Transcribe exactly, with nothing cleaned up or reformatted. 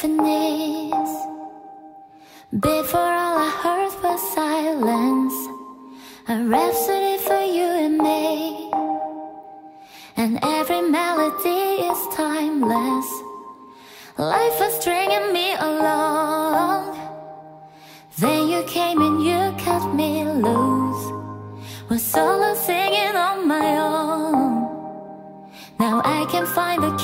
symphonies. Before all I heard was silence, a rhapsody for you and me. And every melody is timeless. Life was stringing me along. Then you came and you cut me loose. Was solo singing on my own. Now I can find the